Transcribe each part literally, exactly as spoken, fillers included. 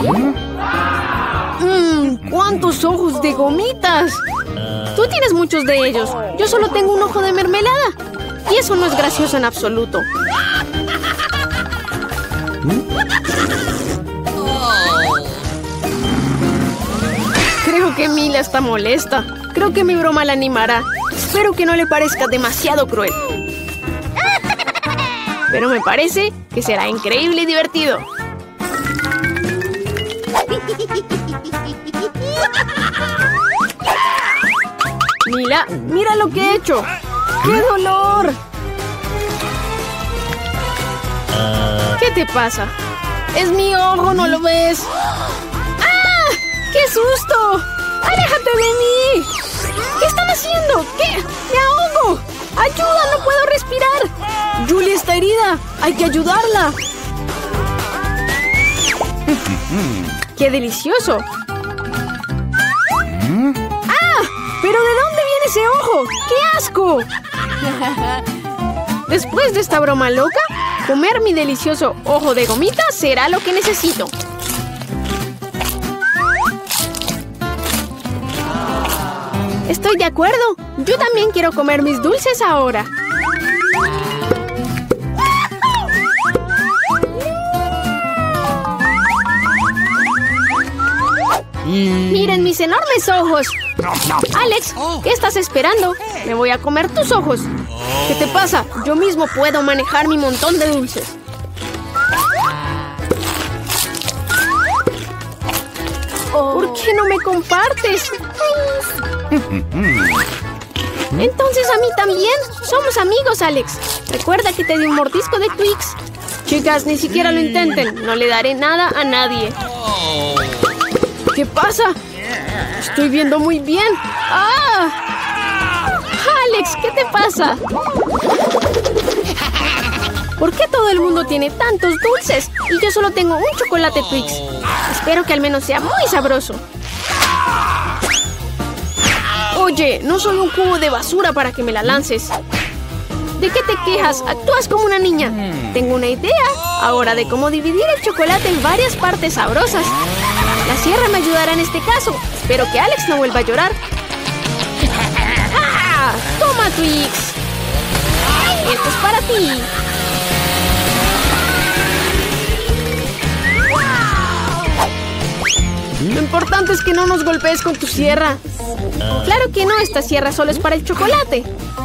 Mmm, ¡cuántos ojos de gomitas! Tú tienes muchos de ellos. Yo solo tengo un ojo de mermelada. Y eso no es gracioso en absoluto. Creo que Mila está molesta. Creo que mi broma la animará. Espero que no le parezca demasiado cruel. Pero me parece que será increíble y divertido. Mila, mira lo que he hecho. ¡Qué dolor! ¿Qué te pasa? ¡Es mi ojo, no lo ves! ¡Ah! ¡Qué susto! ¡Aléjate de mí! ¿Qué están haciendo? ¿Qué? ¡Me ahogo! ¡Ayuda! ¡No puedo respirar! ¡Julie está herida! ¡Hay que ayudarla! ¡Qué delicioso! ¡Ah! ¿Pero de dónde viene ese ojo? ¡Qué asco! Después de esta broma loca, comer mi delicioso ojo de gomita será lo que necesito. Estoy de acuerdo. Yo también quiero comer mis dulces ahora. ¡Miren mis enormes ojos! Alex, ¿qué estás esperando? Me voy a comer tus ojos. ¿Qué te pasa? Yo mismo puedo manejar mi montón de dulces. ¿Por qué no me compartes? Entonces a mí también. Somos amigos, Alex. Recuerda que te di un mordisco de Twix. Chicas, ni siquiera lo intenten. No le daré nada a nadie. ¿Qué pasa? Estoy viendo muy bien. ¡Ah! Alex, ¿qué te pasa? ¿Por qué todo el mundo tiene tantos dulces? Y yo solo tengo un chocolate Twix. Espero que al menos sea muy sabroso. Oye, no soy un cubo de basura para que me la lances. ¿De qué te quejas? Actúas como una niña. Tengo una idea ahora de cómo dividir el chocolate en varias partes sabrosas. La sierra me ayudará en este caso. Espero que Alex no vuelva a llorar. ¡Ah! ¡Toma, Twix! ¡Esto es para ti! Lo importante es que no nos golpees con tu sierra. Claro que no, esta sierra solo es para el chocolate.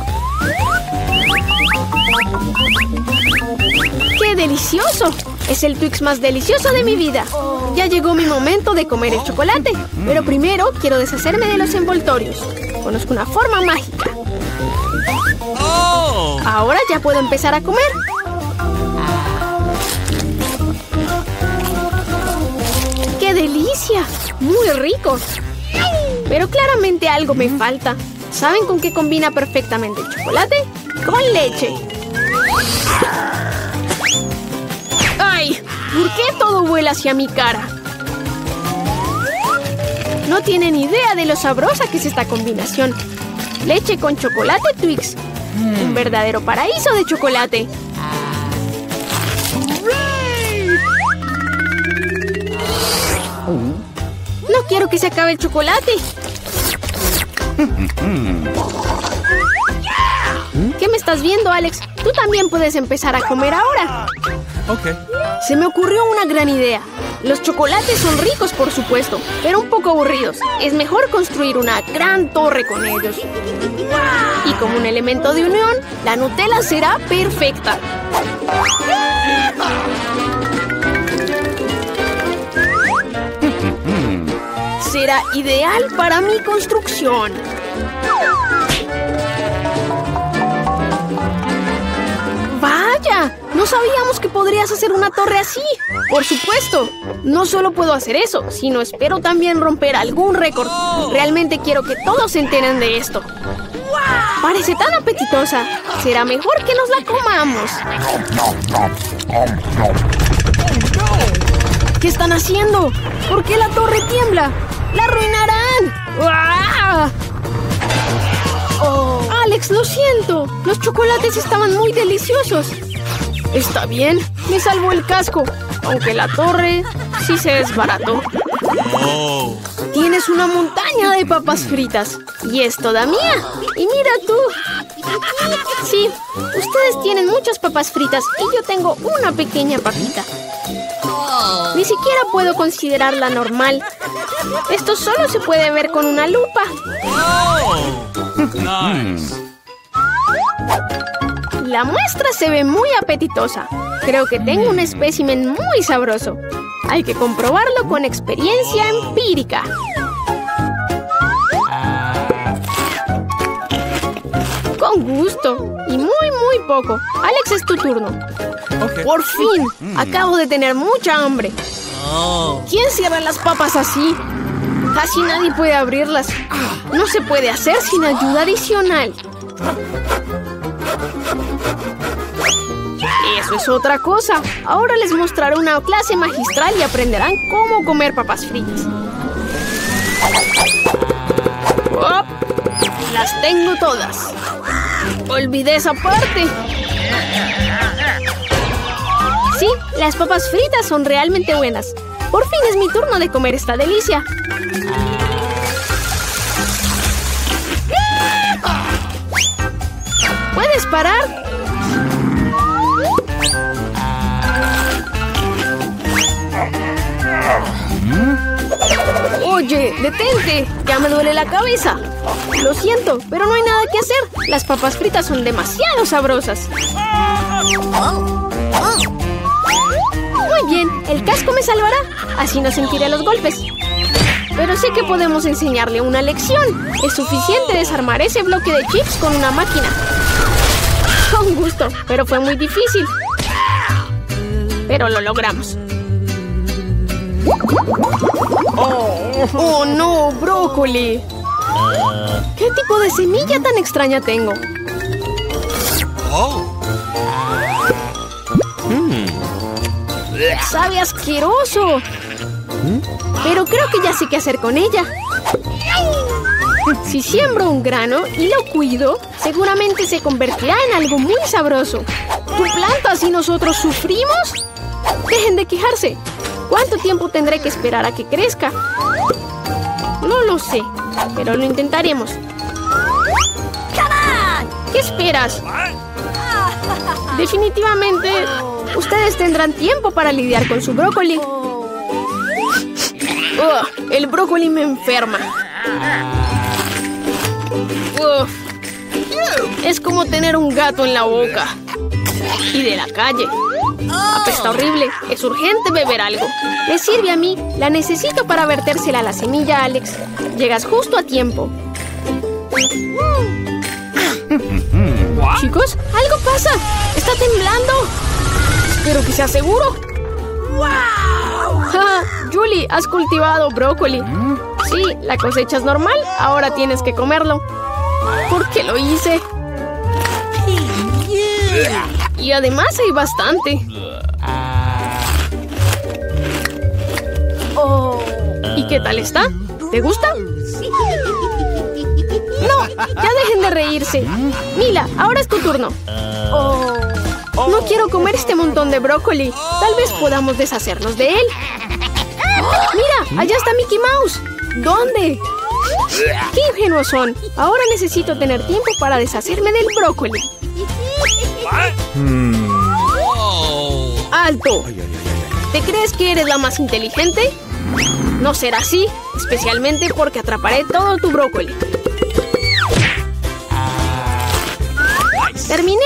¡Qué delicioso! Es el Twix más delicioso de mi vida. Ya llegó mi momento de comer el chocolate. Pero primero quiero deshacerme de los envoltorios. Conozco una forma mágica. Ahora ya puedo empezar a comer. ¡Qué delicia! ¡Muy rico! Pero claramente algo me falta. ¿Saben con qué combina perfectamente el chocolate? ¡Con leche! ¡Ay! ¿Por qué todo vuela hacia mi cara? No tienen idea de lo sabrosa que es esta combinación. Leche con chocolate Twix. Un verdadero paraíso de chocolate. No quiero que se acabe el chocolate. ¿Qué me estás viendo, Alex? Tú también puedes empezar a comer ahora. Ok. Se me ocurrió una gran idea. Los chocolates son ricos, por supuesto, pero un poco aburridos. Es mejor construir una gran torre con ellos. Y como un elemento de unión, la Nutella será perfecta. Será ideal para mi construcción. ¡Vaya! No sabíamos que podrías hacer una torre así. Por supuesto. No solo puedo hacer eso, sino espero también romper algún récord. Realmente quiero que todos se enteren de esto. Parece tan apetitosa. Será mejor que nos la comamos. ¿Qué están haciendo? ¿Por qué la torre tiembla? ¡La arruinarán! ¡Ah! Oh. Alex, lo siento. Los chocolates estaban muy deliciosos. Está bien, me salvó el casco. Aunque la torre sí se desbarató. Oh. Tienes una montaña de papas fritas. Y es toda mía. Y mira tú. Sí, ustedes tienen muchas papas fritas y yo tengo una pequeña papita. Ni siquiera puedo considerarla normal. Esto solo se puede ver con una lupa. Oh. Nice. La muestra se ve muy apetitosa. Creo que tengo un espécimen muy sabroso. Hay que comprobarlo con experiencia empírica. Con gusto. Y muy, muy poco. Alex, es tu turno. Okay. Por fin. Acabo de tener mucha hambre. Oh. ¿Quién cierra las papas así? Casi nadie puede abrirlas. No se puede hacer sin ayuda adicional. Eso es otra cosa. Ahora les mostraré una clase magistral y aprenderán cómo comer papas fritas. ¡Oh! Las tengo todas. Olvidé esa parte. Sí, las papas fritas son realmente buenas. Por fin es mi turno de comer esta delicia. ¿Puedes parar? Oye, detente. Ya me duele la cabeza. Lo siento, pero no hay nada que hacer. Las papas fritas son demasiado sabrosas. Muy bien, el casco me salvará. Así no sentiré los golpes. Pero sé que podemos enseñarle una lección. Es suficiente desarmar ese bloque de chips con una máquina. Con gusto, pero fue muy difícil. Pero lo logramos. Oh, oh no, brócoli. ¿Qué tipo de semilla tan extraña tengo? Oh. Sabe asqueroso. Pero creo que ya sé qué hacer con ella. Si siembro un grano y lo cuido, seguramente se convertirá en algo muy sabroso. ¿Tú plantas y nosotros sufrimos? Dejen de quejarse. ¿Cuánto tiempo tendré que esperar a que crezca? No lo sé, pero lo intentaremos. ¿Qué esperas? Definitivamente, ustedes tendrán tiempo para lidiar con su brócoli. Ugh, el brócoli me enferma. Ugh. Es como tener un gato en la boca. Y de la calle. Apesta horrible. Es urgente beber algo. ¿Le sirve a mí? La necesito para vertérsela a la semilla, Alex. Llegas justo a tiempo. Chicos, algo pasa. Está temblando. Espero que sea seguro. ¡Wow! Ja, Julie, has cultivado brócoli. Sí, la cosecha es normal. Ahora tienes que comerlo. ¿Por qué lo hice? Y además hay bastante. Oh. ¿Y qué tal está? ¿Te gusta? No, ya dejen de reírse. Mila, ahora es tu turno. Oh. No quiero comer este montón de brócoli. Tal vez podamos deshacernos de él. Mira, allá está Mickey Mouse. ¿Dónde? ¡Qué ingenuos son! Ahora necesito tener tiempo para deshacerme del brócoli. ¡Alto! ¿Te crees que eres la más inteligente? No será así, especialmente porque atraparé todo tu brócoli. ¡Terminé!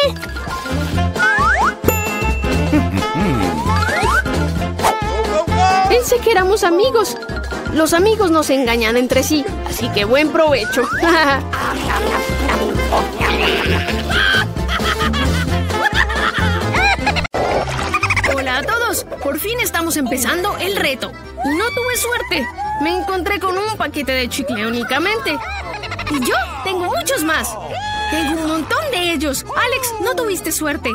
Pensé que éramos amigos. Los amigos no se engañan entre sí, así que buen provecho. Hola a todos, por fin estamos empezando el reto. Y no tuve suerte, me encontré con un paquete de chicle únicamente. Y yo tengo muchos más. Tengo un montón de ellos. Alex, no tuviste suerte.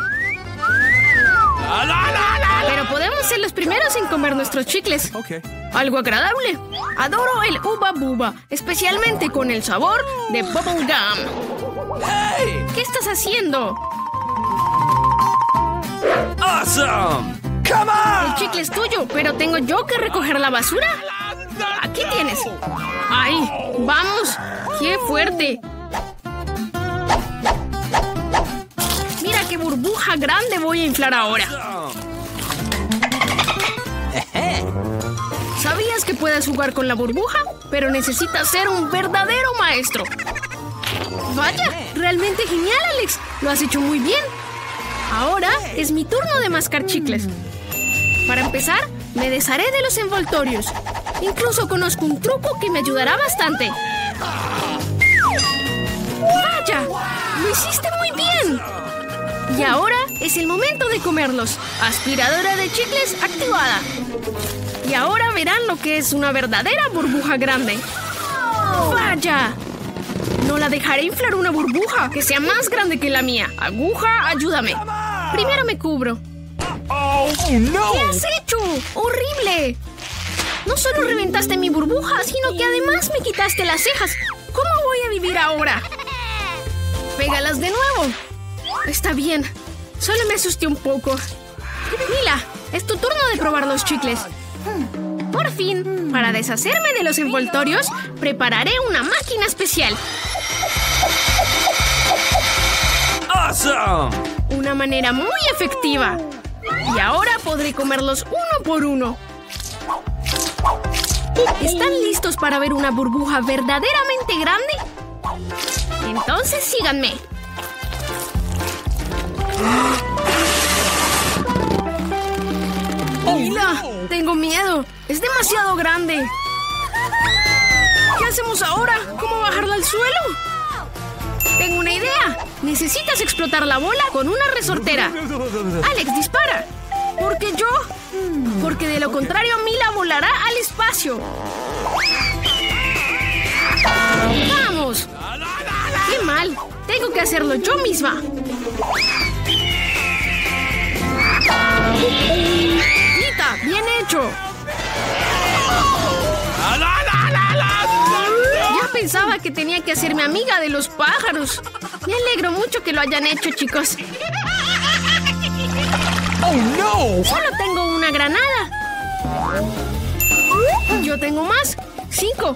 Pero podemos ser los primeros en comer nuestros chicles. Okay. Algo agradable. Adoro el Uba Buba, especialmente con el sabor de Bubble Gum. Hey! ¿Qué estás haciendo? Awesome! El chicle es tuyo, pero ¿tengo yo que recoger la basura? Aquí tienes. ¡Ay! ¡Vamos! ¡Qué fuerte! Mira qué burbuja grande voy a inflar ahora. ¿Sabías que puedes jugar con la burbuja? Pero necesitas ser un verdadero maestro. Vaya, realmente genial, Alex. Lo has hecho muy bien. Ahora es mi turno de mascar chicles. Para empezar, me desharé de los envoltorios. Incluso conozco un truco que me ayudará bastante. ¡Vaya! ¡Lo hiciste muy bien! Y ahora es el momento de comerlos. Aspiradora de chicles activada. Y ahora verán lo que es una verdadera burbuja grande. ¡Vaya! No la dejaré inflar una burbuja que sea más grande que la mía. Aguja, ayúdame. Primero me cubro. ¿Qué has hecho? ¡Horrible! No solo reventaste mi burbuja, sino que además me quitaste las cejas. ¿Cómo voy a vivir ahora? Pégalas de nuevo. Está bien. Solo me asusté un poco. Mila, es tu turno de probar los chicles. Por fin, para deshacerme de los envoltorios, prepararé una máquina especial. Awesome. Una manera muy efectiva. Y ahora podré comerlos uno por uno. ¿Están listos para ver una burbuja verdaderamente grande? Entonces síganme. Mila, tengo miedo. Es demasiado grande. ¿Qué hacemos ahora? ¿Cómo bajarla al suelo? Tengo una idea. Necesitas explotar la bola con una resortera. Alex, dispara. ¿Por qué yo? Porque de lo contrario Mila volará al espacio. ¡Vamos! ¡Qué mal! Tengo que hacerlo yo misma. ¡Nita! ¡Bien hecho! Ya pensaba que tenía que hacerme amiga de los pájaros. Me alegro mucho que lo hayan hecho, chicos. Oh, no. Solo tengo una granada. Yo tengo más. Cinco.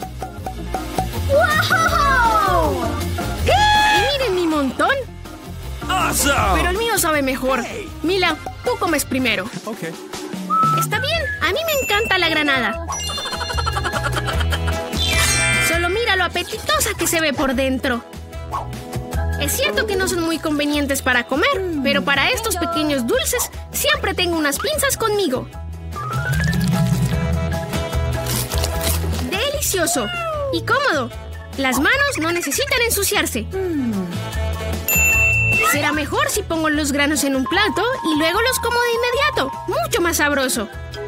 ¡Wow! ¡Miren mi montón! Awesome. Pero el mío sabe mejor. Mila, tú comes primero. Okay. Está bien, a mí me encanta la granada. Solo mira lo apetitosa que se ve por dentro. Es cierto que no son muy convenientes para comer, pero para estos pequeños dulces siempre tengo unas pinzas conmigo. Delicioso y cómodo. Las manos no necesitan ensuciarse. Será mejor si pongo los granos en un plato y luego los como de inmediato. Mucho más sabroso.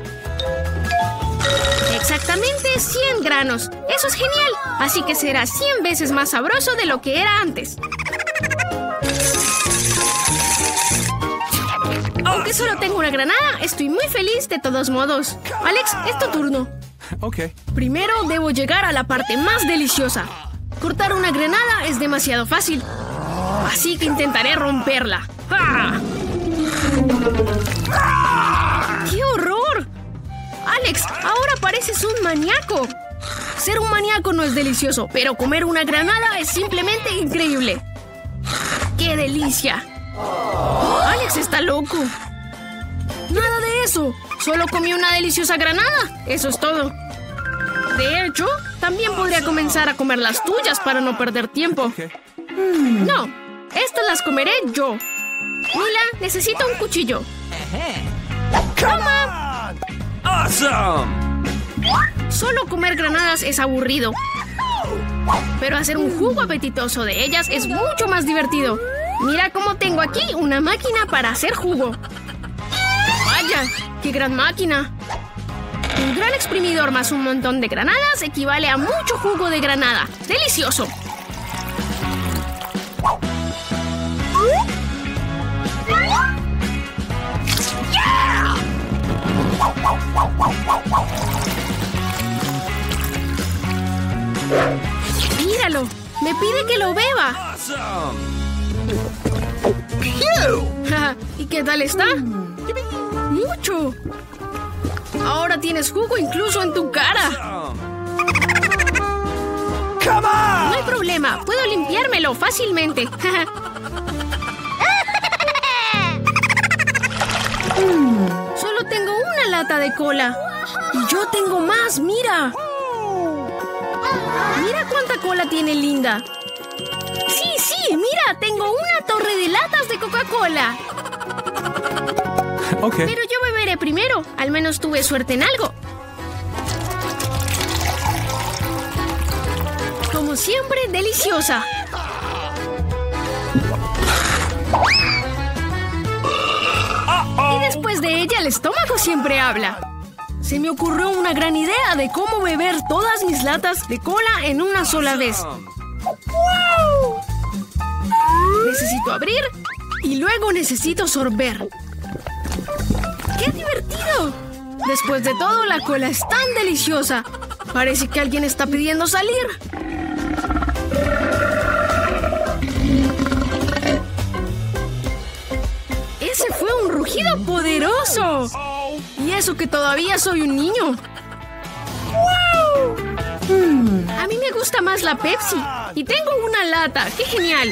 Exactamente cien granos. Eso es genial. Así que será cien veces más sabroso de lo que era antes. Aunque solo tengo una granada, estoy muy feliz de todos modos. Alex, es tu turno. Okay. Primero debo llegar a la parte más deliciosa. Cortar una granada es demasiado fácil. Así que intentaré romperla. ¡Ah! ¡Qué horror! Alex, ahora pareces un maníaco. Ser un maníaco no es delicioso, pero comer una granada es simplemente increíble. ¡Qué delicia! Alex está loco. Nada de eso. Solo comí una deliciosa granada. Eso es todo. De hecho, también podría comenzar a comer las tuyas para no perder tiempo. Okay. No, estas las comeré yo. Mila, necesito un cuchillo. ¡Toma! Awesome. Solo comer granadas es aburrido. Pero hacer un jugo apetitoso de ellas es mucho más divertido. Mira cómo tengo aquí una máquina para hacer jugo. ¡Vaya! ¡Qué gran máquina! Un gran exprimidor más un montón de granadas equivale a mucho jugo de granada. ¡Delicioso! ¡Míralo! ¡Me pide que lo beba! Awesome. ¿Y qué tal está? mucho. Ahora tienes jugo incluso en tu cara. Come on! No hay problema, puedo limpiármelo fácilmente. Mm, solo tengo una lata de cola. Y yo tengo más, mira. Mira cuánta cola tiene Linda. Sí, sí, mira, tengo una torre de latas de Coca-Cola. Okay. Pero yo beberé primero. Al menos tuve suerte en algo. Como siempre, deliciosa. Y después de ella, el estómago siempre habla. Se me ocurrió una gran idea de cómo beber todas mis latas de cola en una sola vez. ¡Wow! Necesito abrir y luego necesito sorber. ¡Qué divertido! Después de todo, la cola es tan deliciosa. Parece que alguien está pidiendo salir. ¡Ese fue un rugido poderoso! Y eso que todavía soy un niño. ¡Wow! Hmm, a mí me gusta más la Pepsi. Y tengo una lata. ¡Qué genial!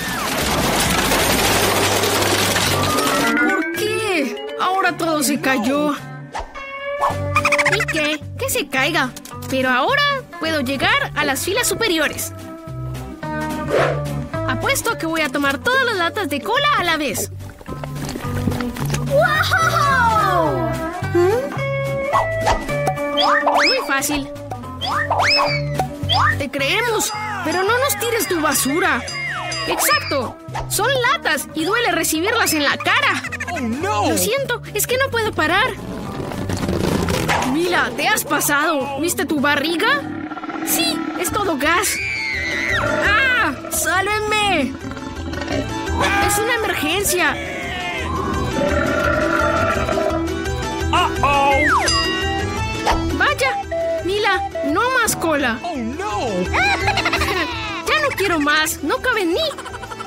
¿Por qué? Ahora todo se cayó. ¿Y qué? Que se caiga. Pero ahora puedo llegar a las filas superiores. Apuesto que voy a tomar todas las latas de cola a la vez. ¡Wow! Muy fácil. Te creemos, pero no nos tires tu basura. Exacto. Son latas y duele recibirlas en la cara. Oh, no. Lo siento, es que no puedo parar. Mila, ¿te has pasado? ¿Viste tu barriga? Sí, es todo gas. ¡Ah! ¡Sálvenme! Es una emergencia. Uh-oh. Vaya, Mila, no más cola. Oh, no. Ya no quiero más, no cabe en mí.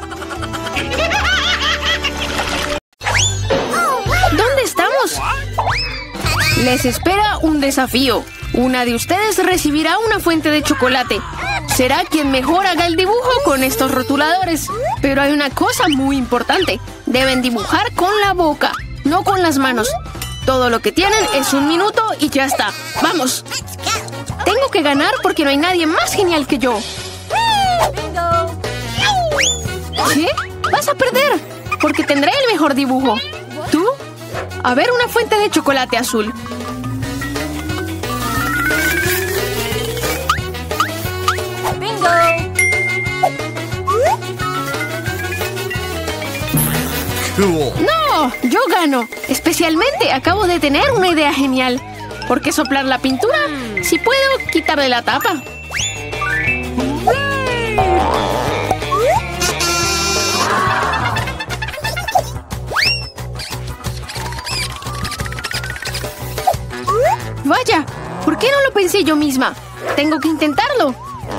¿Dónde estamos? Les espera un desafío. Una de ustedes recibirá una fuente de chocolate. Será quien mejor haga el dibujo con estos rotuladores. Pero hay una cosa muy importante. Deben dibujar con la boca, no con las manos. Todo lo que tienen es un minuto y ya está. ¡Vamos! Tengo que ganar porque no hay nadie más genial que yo. ¿Qué? ¡Vas a perder! Porque tendré el mejor dibujo. ¿Tú? A ver, una fuente de chocolate azul. Cool. ¡No! ¡Yo gano! Especialmente acabo de tener una idea genial. ¿Por qué soplar la pintura? Si puedo quitarle la tapa. Vaya, ¿por qué no lo pensé yo misma? Tengo que intentarlo.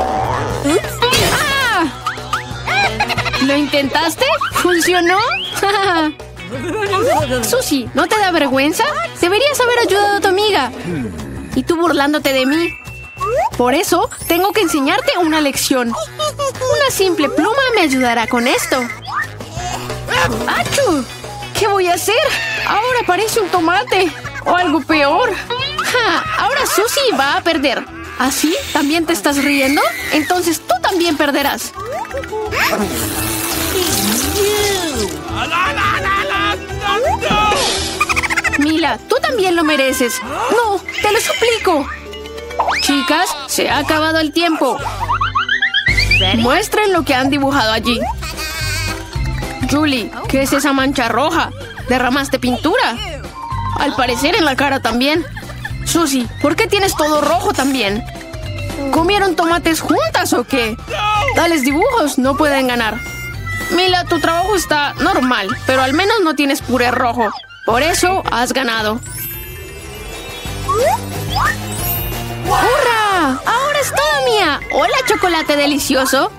¡Ah! ¿Lo intentaste? ¿Funcionó? Susie, ¿no te da vergüenza? Deberías haber ayudado a tu amiga. Y tú burlándote de mí. Por eso, tengo que enseñarte una lección. Una simple pluma me ayudará con esto. ¡Achú! ¿Qué voy a hacer? Ahora parece un tomate. O algo peor. ¡Ja! Ahora Susie va a perder. ¿Así? ¿También te estás riendo? Entonces tú también perderás. Mila, tú también lo mereces. No, te lo suplico. Chicas, se ha acabado el tiempo. Muestren lo que han dibujado allí. Julie, ¿qué es esa mancha roja? ¿Derramaste pintura? Al parecer en la cara también. Susie, ¿por qué tienes todo rojo también? ¿Comieron tomates juntas o qué? Tales dibujos no pueden ganar. Mila, tu trabajo está normal, pero al menos no tienes puré rojo. Por eso has ganado. ¡Hurra! ¡Ahora es todo mía! ¡Hola, chocolate delicioso!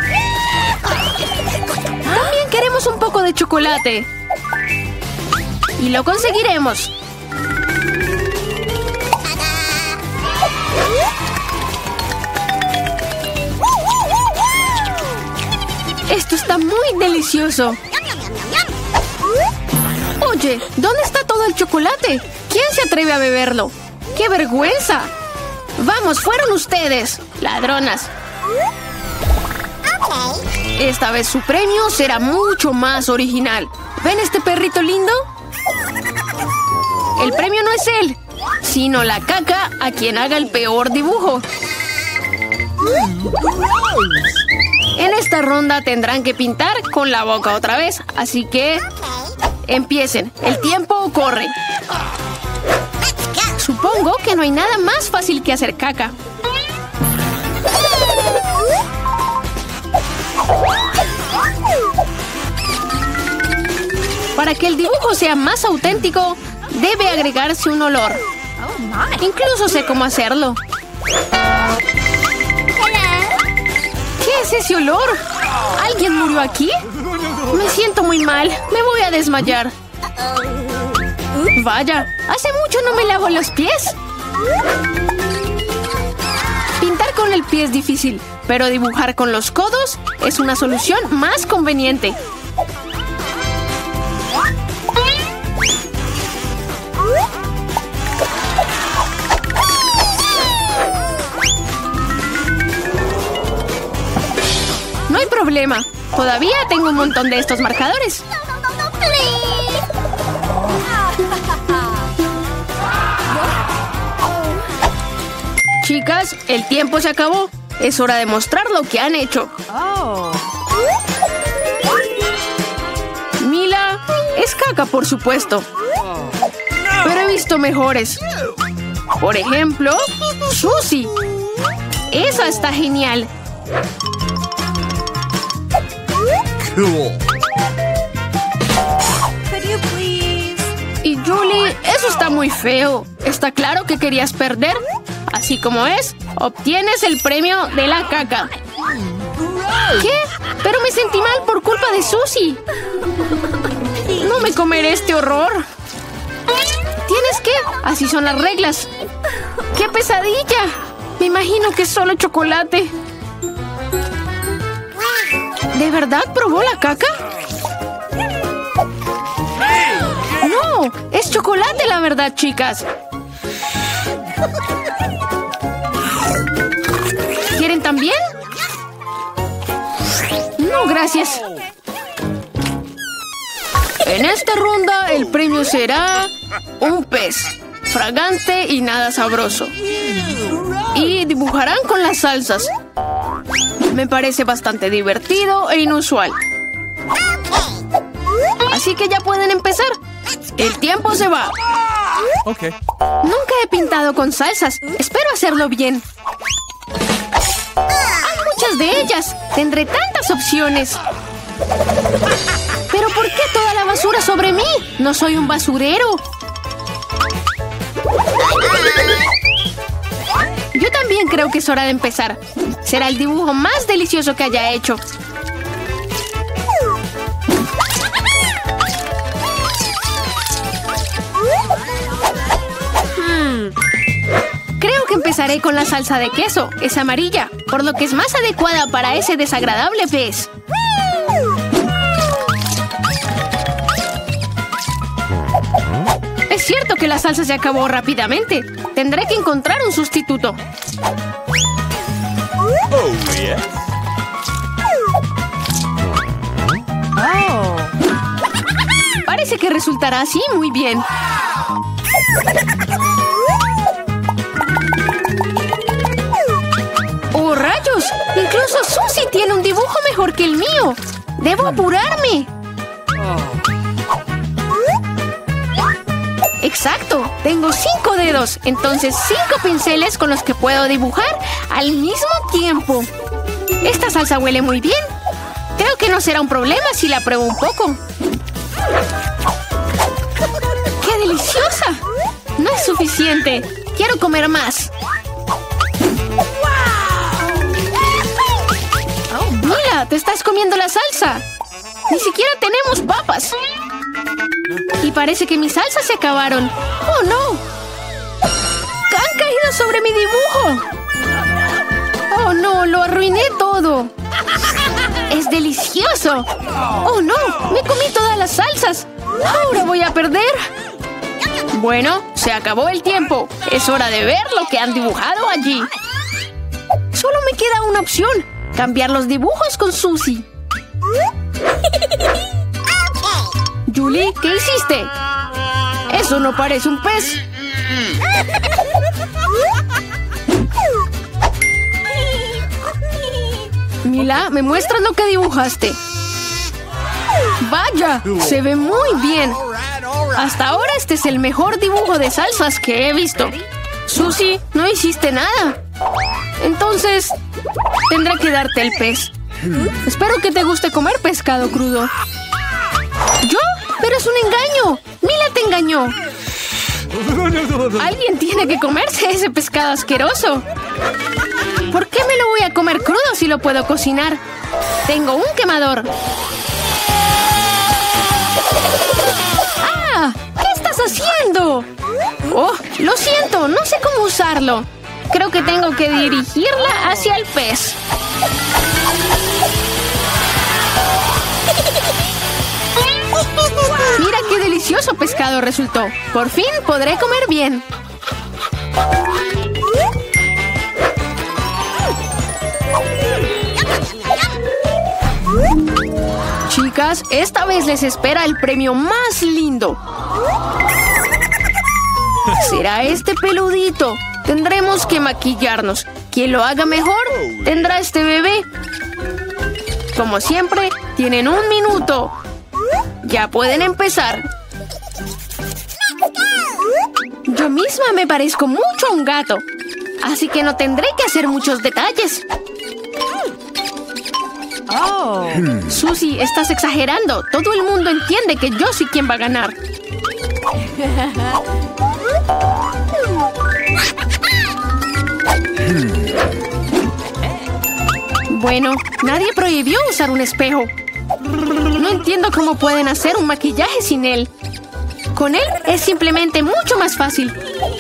También queremos un poco de chocolate. Y lo conseguiremos. Esto está muy delicioso. Oye, ¿dónde está todo el chocolate? ¿Quién se atreve a beberlo? ¡Qué vergüenza! Vamos, fueron ustedes, ladronas. Esta vez su premio será mucho más original. ¿Ven este perrito lindo? El premio no es él, sino la caca a quien haga el peor dibujo. En esta ronda tendrán que pintar con la boca otra vez, así que empiecen. El tiempo corre. Supongo que no hay nada más fácil que hacer caca. Para que el dibujo sea más auténtico, debe agregarse un olor. Incluso sé cómo hacerlo. ¿Qué es ese olor? ¿Alguien murió aquí? Me siento muy mal. Me voy a desmayar. Vaya, hace mucho no me lavo los pies. Pintar con el pie es difícil, pero dibujar con los codos es una solución más conveniente. No hay problema. Todavía tengo un montón de estos marcadores. Chicas, el tiempo se acabó. Es hora de mostrar lo que han hecho. Oh. Mila, es caca, por supuesto. Pero he visto mejores. Por ejemplo, Susie. Esa está genial. Cool. Could you please? Y Julie, eso está muy feo. Está claro que querías perder. Así como es, obtienes el premio de la caca. ¿Qué? Pero me sentí mal por culpa de Susie. No me comeré este horror. ¿Tienes que? Así son las reglas. ¡Qué pesadilla! Me imagino que es solo chocolate. ¿De verdad probó la caca? No, es chocolate la verdad, chicas. ¿Quieren también? No, gracias. En esta ronda el premio será un pez, fragante y nada sabroso. Y dibujarán con las salsas. Me parece bastante divertido e inusual. Así que ya pueden empezar. El tiempo se va. Okay. Nunca he pintado con salsas. Espero hacerlo bien. Hay muchas de ellas. Tendré tantas opciones. ¿Pero por qué toda la basura sobre mí? No soy un basurero. Yo también creo que es hora de empezar. Será el dibujo más delicioso que haya hecho. Hmm. Creo que empezaré con la salsa de queso. Es amarilla, por lo que es más adecuada para ese desagradable pez. Es cierto que la salsa se acabó rápidamente. Tendré que encontrar un sustituto. Oh, yes. Oh. Parece que resultará así muy bien. ¡Oh, rayos! Incluso Susie tiene un dibujo mejor que el mío. ¡Debo apurarme! ¡Exacto! Tengo cinco dedos, entonces cinco pinceles con los que puedo dibujar al mismo tiempo. Esta salsa huele muy bien. Creo que no será un problema si la pruebo un poco. ¡Qué deliciosa! No es suficiente. Quiero comer más. Mira, te estás comiendo la salsa. Ni siquiera tenemos papas. Y parece que mis salsas se acabaron. ¡Oh, no! ¡Han caído sobre mi dibujo! ¡Oh, no! ¡Lo arruiné todo! ¡Es delicioso! ¡Oh, no! ¡Me comí todas las salsas! ¡Ahora voy a perder! Bueno, se acabó el tiempo. Es hora de ver lo que han dibujado allí. Solo me queda una opción. Cambiar los dibujos con Susie. Julie, ¿qué hiciste? Eso no parece un pez. Mila, ¿me muestras lo que dibujaste? ¡Vaya! Se ve muy bien. Hasta ahora este es el mejor dibujo de salsas que he visto. Susie, no hiciste nada. Entonces, tendré que darte el pez. Espero que te guste comer pescado crudo. ¿Yo? ¡Pero es un engaño! ¡Mila te engañó! Alguien tiene que comerse ese pescado asqueroso. ¿Por qué me lo voy a comer crudo si lo puedo cocinar? Tengo un quemador. ¡Ah! ¿Qué estás haciendo? Oh, lo siento, no sé cómo usarlo. Creo que tengo que dirigirla hacia el pez. Mira qué delicioso pescado resultó. Por fin podré comer bien. Chicas, esta vez les espera el premio más lindo. Será este peludito. Tendremos que maquillarnos. Quien lo haga mejor tendrá este bebé. Como siempre, tienen un minuto. Ya pueden empezar. Yo misma me parezco mucho a un gato, así que no tendré que hacer muchos detalles. Oh. Susie, estás exagerando. Todo el mundo entiende que yo soy quien va a ganar. Bueno, nadie prohibió usar un espejo. No entiendo cómo pueden hacer un maquillaje sin él. Con él es simplemente mucho más fácil.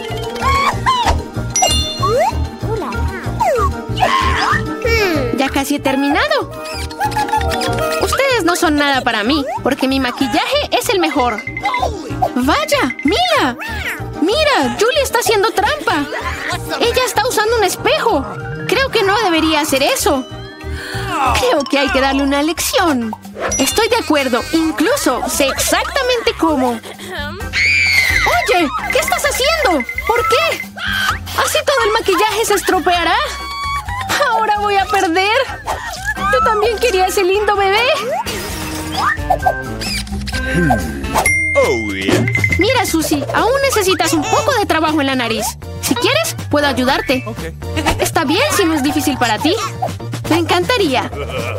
Ya casi he terminado. Ustedes no son nada para mí, porque mi maquillaje es el mejor. ¡Vaya! ¡Mira! ¡Mira! Julie está haciendo trampa. Ella está usando un espejo. Creo que no debería hacer eso. Creo que hay que darle una lección. Estoy de acuerdo. Incluso sé exactamente cómo. Oye, ¿qué estás haciendo? ¿Por qué? ¿Así todo el maquillaje se estropeará? Ahora voy a perder. Yo también quería ese lindo bebé. Oh, yeah. Mira, Susie, aún necesitas un poco de trabajo en la nariz. Si quieres, puedo ayudarte. Okay. Está bien si no es difícil para ti. Me encantaría.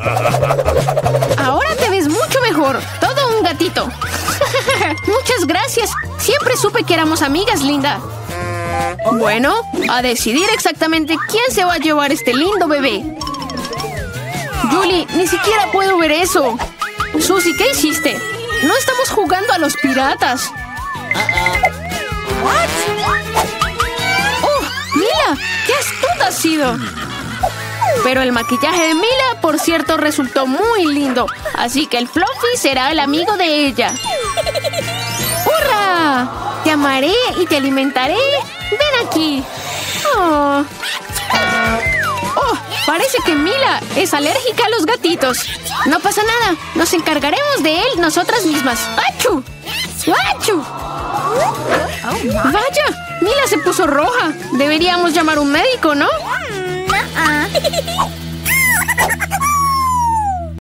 Ahora te ves mucho mejor. Todo un gatito. Muchas gracias. Siempre supe que éramos amigas, linda. Bueno, a decidir exactamente quién se va a llevar este lindo bebé. Julie, ni siquiera puedo ver eso. Susie, ¿qué hiciste? No estamos jugando a los piratas. ¡Oh, Mila! ¡Qué astuta has sido! Pero el maquillaje de Mila, por cierto, resultó muy lindo. Así que el Fluffy será el amigo de ella. ¡Hurra! Te amaré y te alimentaré. ¡Ven aquí! Oh. Oh, parece que Mila es alérgica a los gatitos. No pasa nada. Nos encargaremos de él nosotras mismas. ¡Achú! ¡Achú! ¡Vaya! Mila se puso roja. Deberíamos llamar a un médico, ¿no? Uh-uh.